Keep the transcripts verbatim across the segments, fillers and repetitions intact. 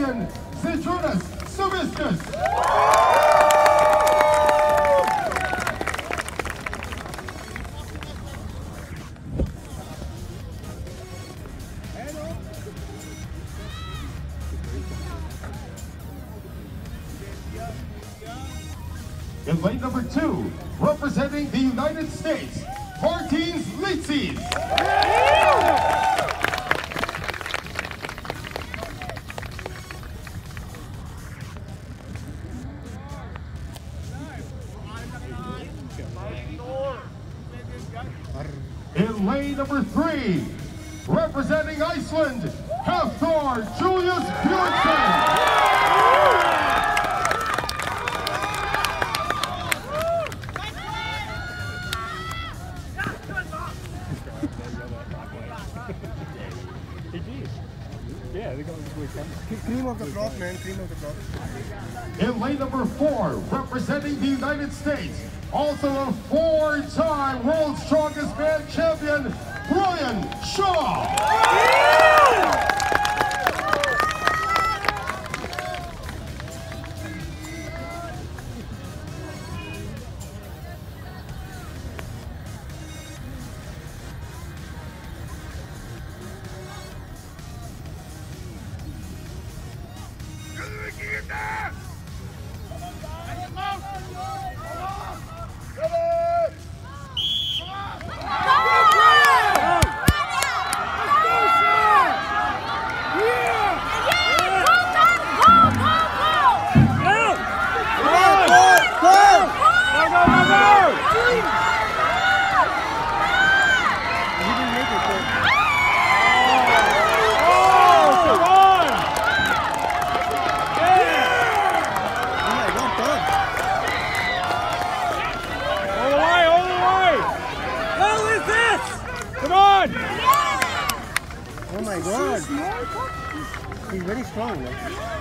champion, Zydrunas Saviscus. In lane number two, representing the United States, Martins Litzis. In lane number three, representing Iceland, Hafthor Julius Bjornsson. Yeah, they're going to cream of the crop, man, cream of the crop. In lane number four, representing the United States, also a four-time World's Strongest Man champion, Brian Shaw. Oh my God! He's very strong. Right?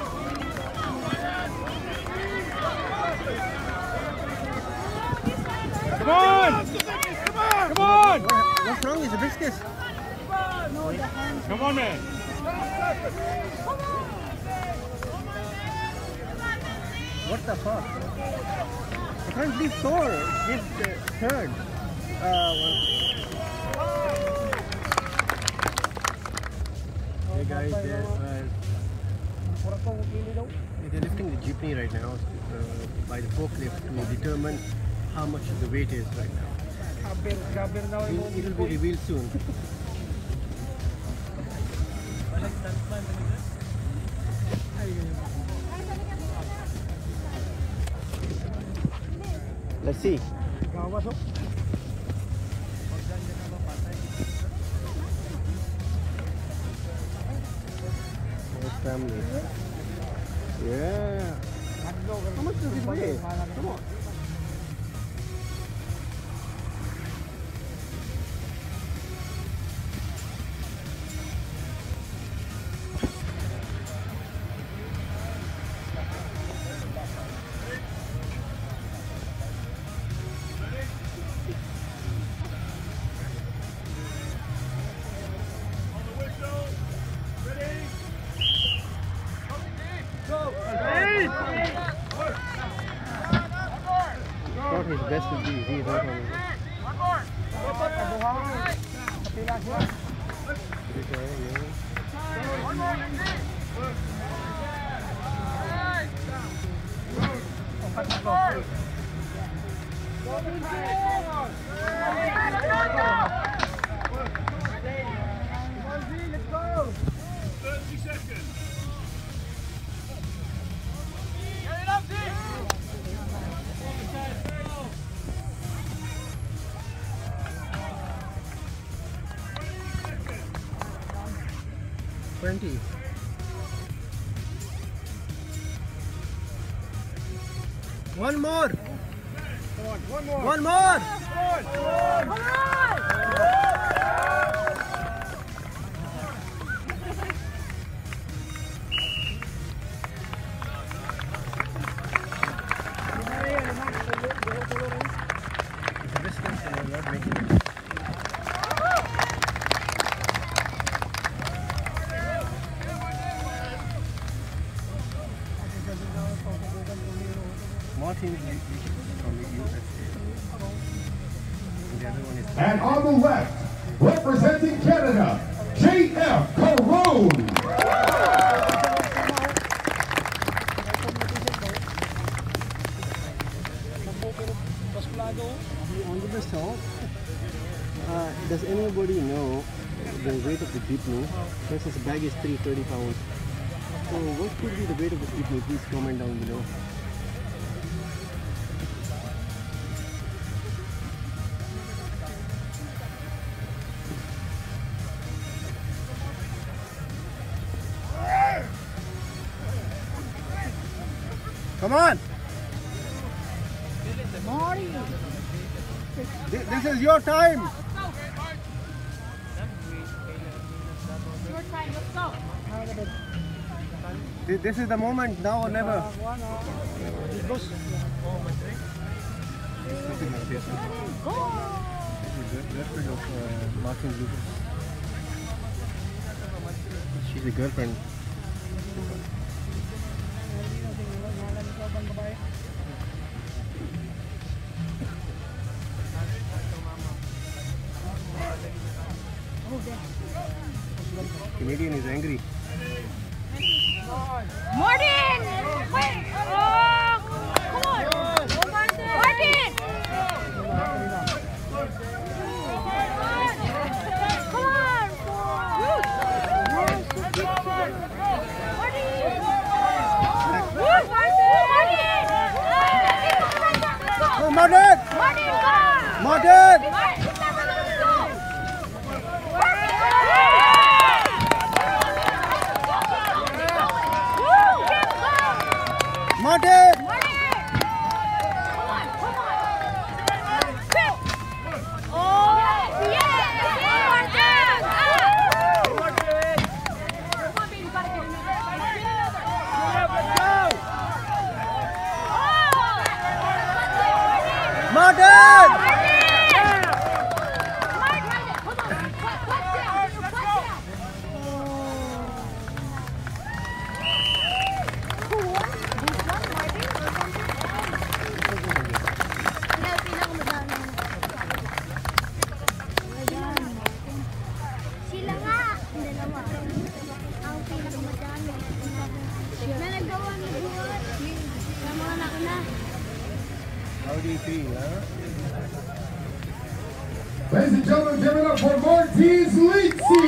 Come on! Come on! Come on! What's wrong? Is the biscuits? Come on, man! What the fuck? I can't believe Thor is uh, third. Uh, Hey guys, they're, uh, they're lifting the jeepney right now uh, by the forklift to determine how much the weight is right now. It will be revealed soon. Let's see. Family. Yeah. How much does it weigh? Come on. Thought his best would be he is not on it. One more. One more. Let's go. thirty seconds. Get it up, Z. Twenty. One more. Come on, one more. One more. Come on. Come on. Martin from the U S A. And the other one is... And on the left, representing Canada, J F Caron. On the song, uh, does anybody know the weight of the jeepney? For instance, the bag is three hundred thirty pounds. So what could be the weight of the jeepney? Please comment down below. Come on! This, this is your time! Your time, let's go! This, this is the moment, now or never. Girlfriend of uh, Martin Lucas. She's a girlfriend. Canadian is angry. Martin! Wait! Oh, come on! Martin! Come on! Oh, Martin! Martin, go! Martin! Martin! Martin! How do you feel, huh? Ladies and gentlemen, give it up for Martins Litsi!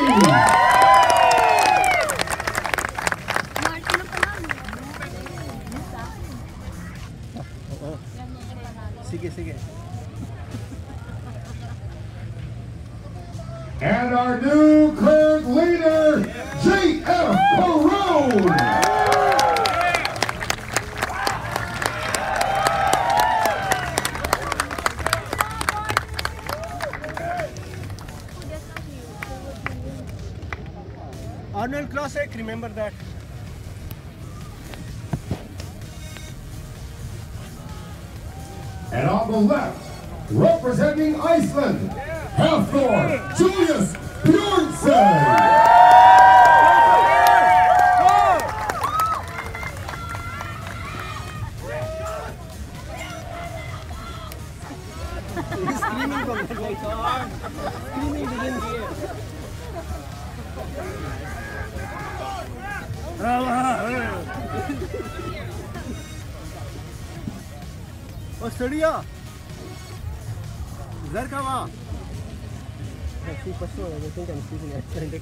Oo. Sige, sige. And our new current leader, J F Caron! Arnold Classic, remember that. And on the left, representing Iceland, Hafthor Julius Bjornsson. He's screaming from the right arm. Screaming begins here. Australia. Zarkawa. See, first of all, I think I'm speaking Icelandic.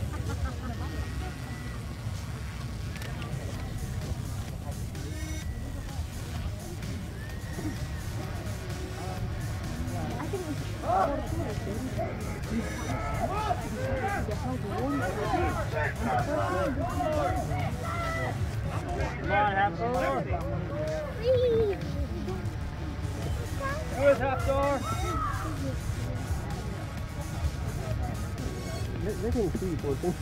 Come on, Hafthor. Good, Hafthor. Let, let him see, poor thing.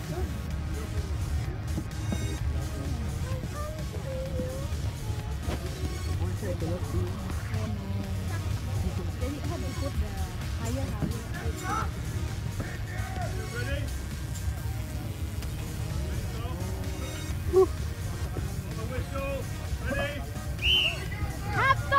I cannot see. Hafthor!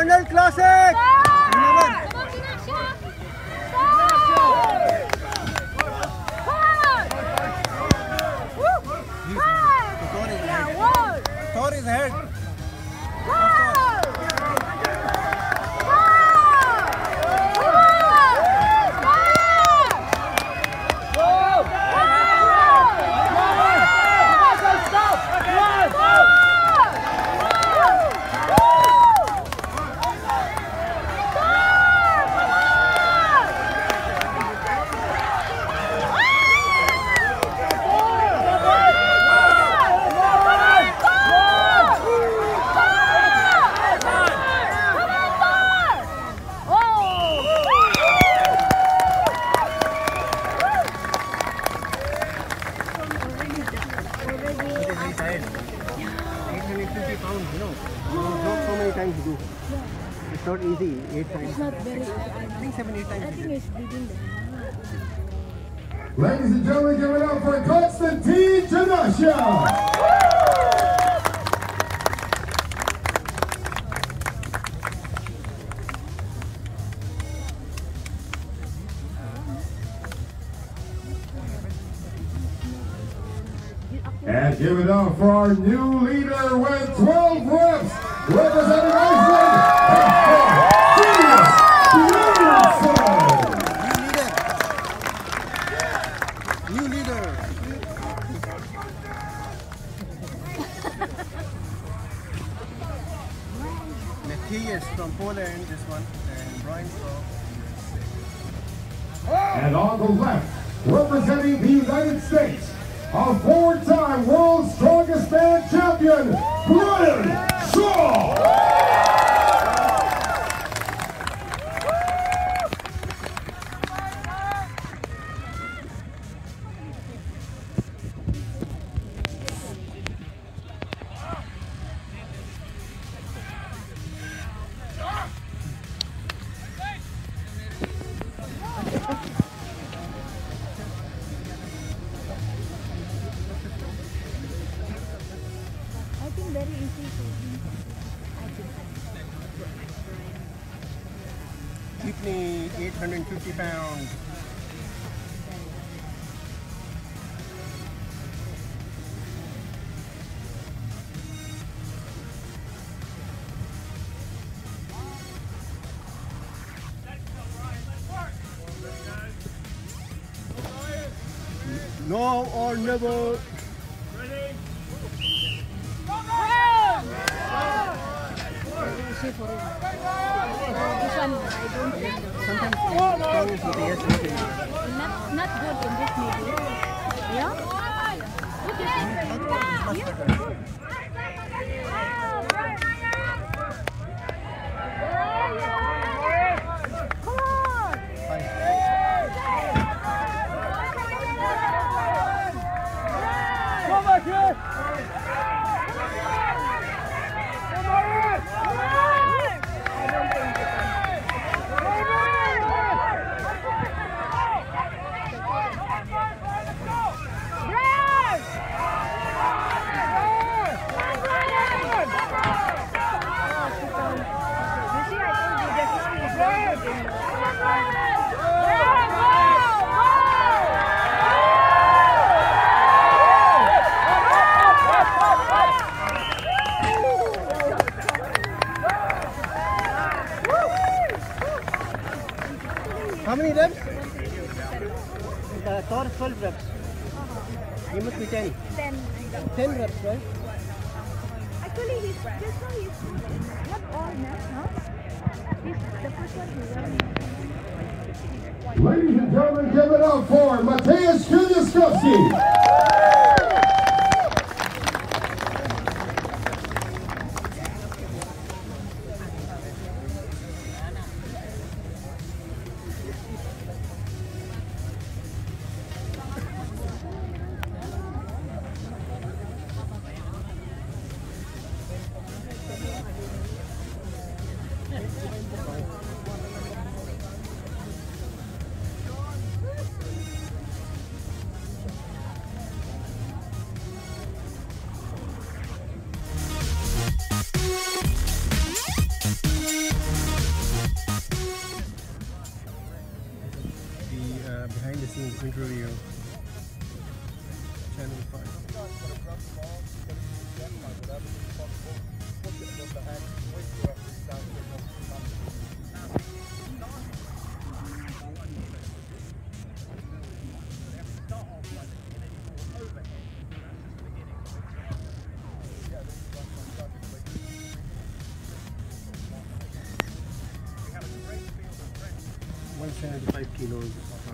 Arnold Classic! Stop! Come on, Sinasha! Stop! Come on! Woo! Five! Yeah, one! Thor is ahead. Four! It's not easy, eight times. It's not very easy. I think seven, eight times. I think it's bleeding there. Ladies and gentlemen, give it up for Constantine Janasha. And give it up for our new leader with twelve reps, representing Iceland, Hafthor. New leader. Matthias from Poland, this one, and Brian from. And on the left, representing the United States, a four-time World's Strongest Man champion, Brian Shaw. I think very easy to Kidney, eight hundred fifty pounds. No or never. easy for him. This one, I don't think so. Sometimes strong is with the yes and Not, not good in this movie. Yeah? Good is yeah. Good. Come on! Come back here! How many reps? The Thor is twelve reps. You must be ten. Ten. ten reps, right? Actually, he's just now he's not all now, huh? He's the first one who won. Ladies and gentlemen, give it up for Mateusz Kuliskowski. seventy-five kilos.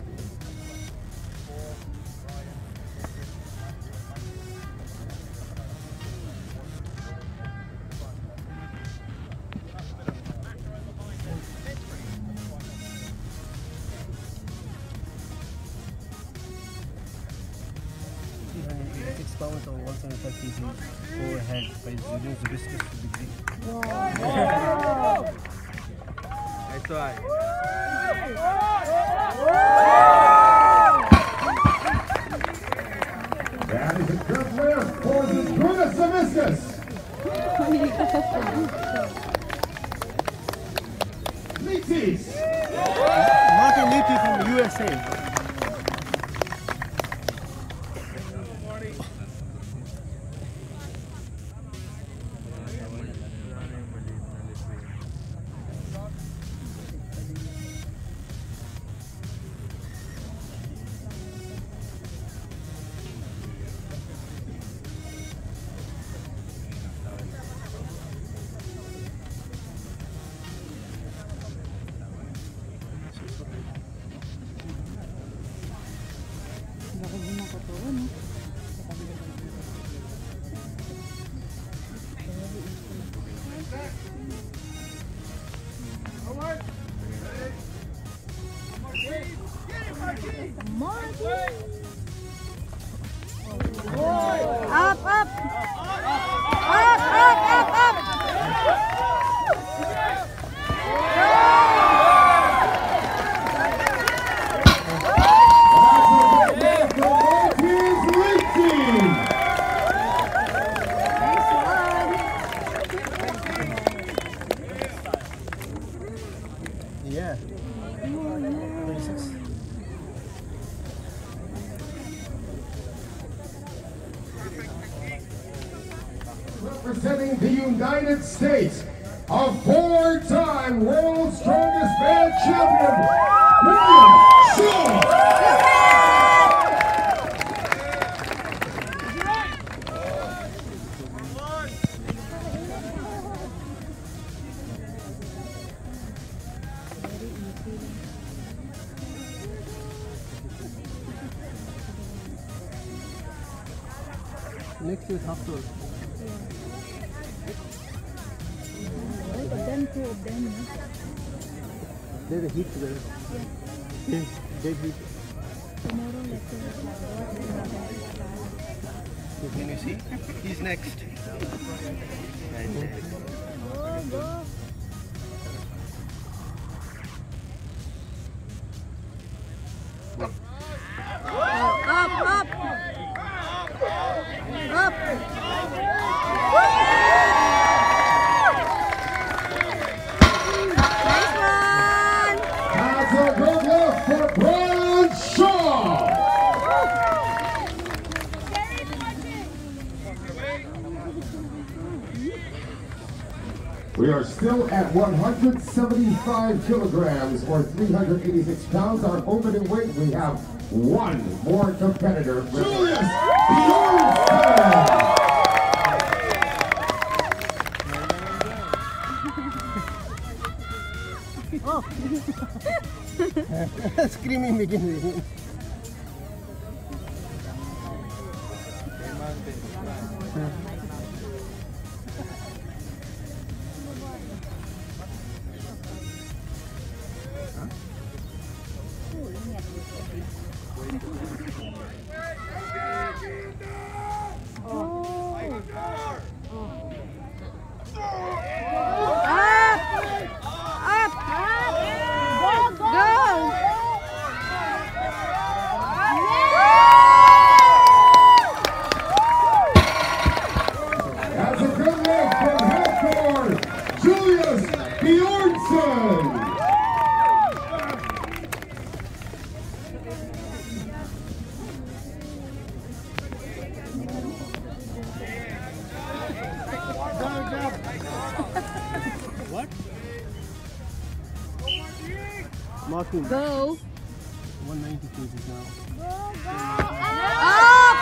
three hundred eighty-six pounds or one seventy-five kgs overhead by using the viscous degree. That's why. That is a good lift for the Judas Viscous. Litis. Martin Leahy from the U S A. Up, up! Up, up, up, up! Yeah. thirty-six. Representing the United States, a four-time World's Strongest Man Champion, William Shaw. Next is Hafthor. Them two of them, no? There's a heat together. Yeah. Dead heat. Tomorrow, let's Can you see? He's next. Right there. go, go. Up, up! Up! Nice one! That's a good look for Brian Shaw. We are still at one hundred seventy-five kilograms or three hundred eighty-six pounds. Our opening weight, we have one more competitor. Julius Bjornsson. Screaming begins. That's a good look from Hafthor, Julius Bjornsson. What? Marking. Go! one ninety kgs now. Up!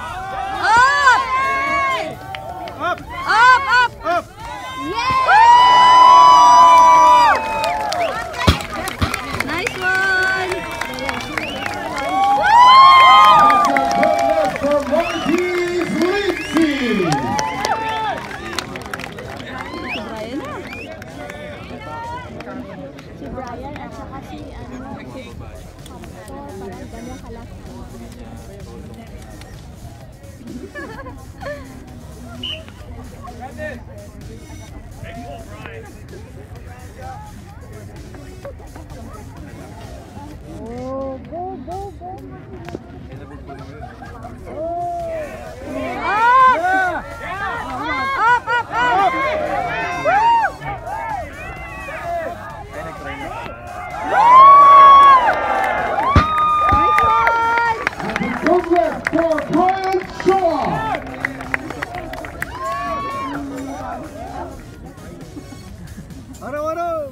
Up! Up! Up! Up! Up! Yay! Nice one! Oh, go, go, go. Up! Up, up, up! Congrats for Brian Shaw. Aro, aro.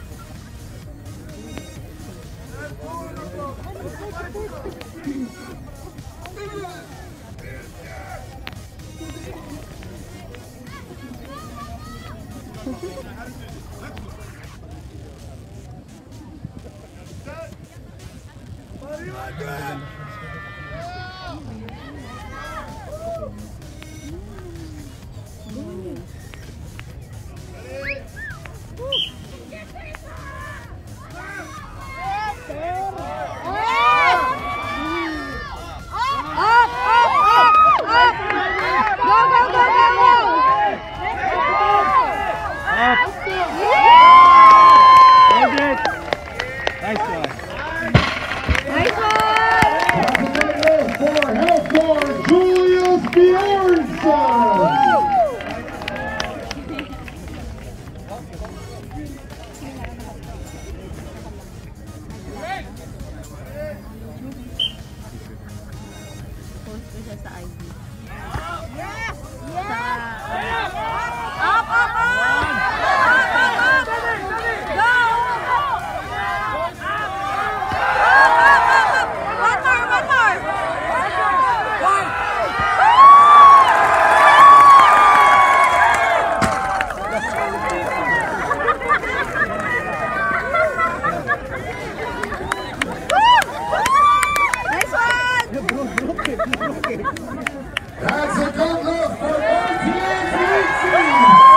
For Hafthor, Julius Bjornsson. Post ko siya sa I G. Yes! Yes! Up, up, up! Up, up, up! Go! Up, up, up, up! One more, one more! One! Nice one! That's a good look for R T S Racing.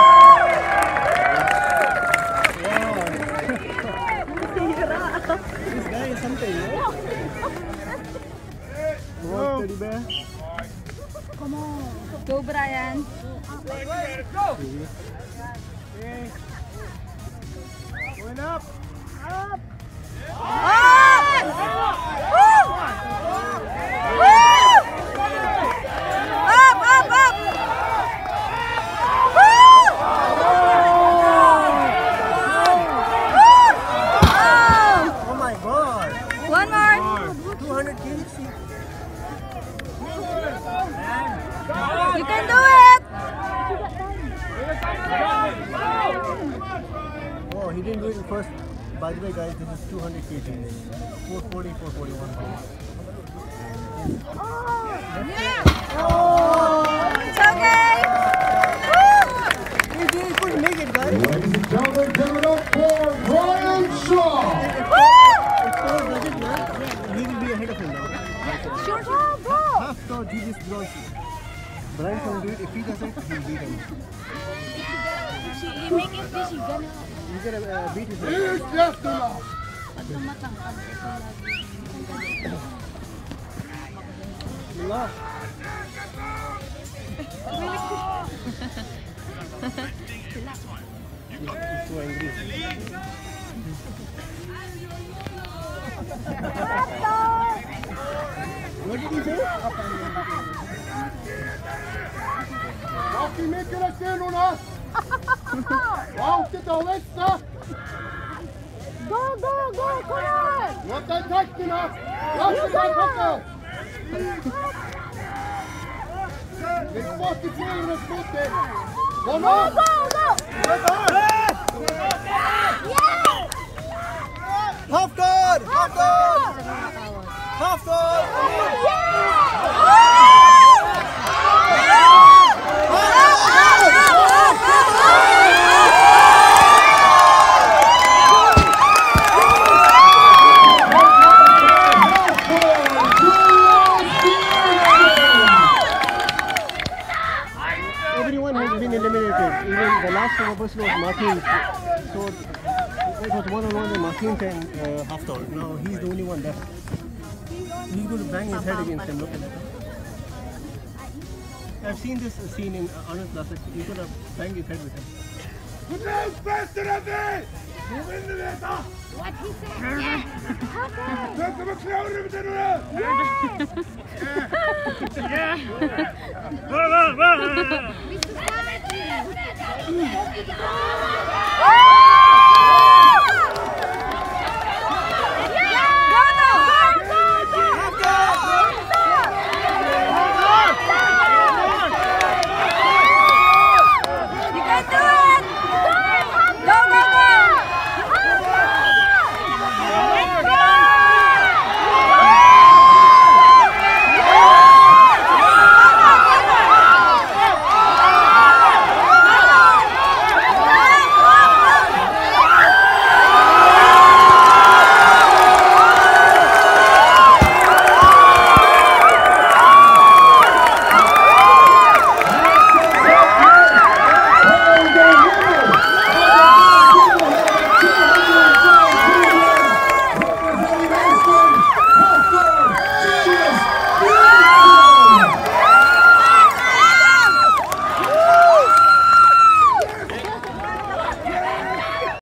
This guy is something, no? Come on, teddy bear. Come on. Go, Brian. Going up. Up! Up! Woo! Woo! Up, up, up! Woo! Oh! Oh my god. One more. two hundred kilograms. You can do it. Oh, he didn't do it in first. By the way, guys, this is two hundred kilograms. four forty, four forty-one pounds. Oh! It's okay. Woo! He did, he couldn't make it, guys. Ladies and gentlemen, give it up for Brian Shaw. Woo! If Paul does it well, he will be ahead of him now. Sure, go, go. Hafthor, Julius Bjornsson. Brian can do it. If he doesn't, he'll beat him. You make it busy, gonna. He's gonna uh, beat his Here's Hafthor. Pag tumatangkad, ito lagi. Lost. He's, he's so angry. What did he say? Rocky, make it a stand on us. Wow, get the list. Go, go, go, come on! What the heck, you know? What's the heck? It's fucking clear, let's put it. Go, Go, go, go! Yeah! Hafthor! Hafthor! Hafthor! Yeah! Everyone has been eliminated. Even the last one of us was Martin. So it was one on one with Martin and uh, Hafthor. Now he's the only one left. He's going to bang his head against him. Look at that. I've seen this scene in Anand Classic. You could have banged his head with him. faster than me! Move into this! What he said? Yeah. Look at the crowd over there! Mister Scott.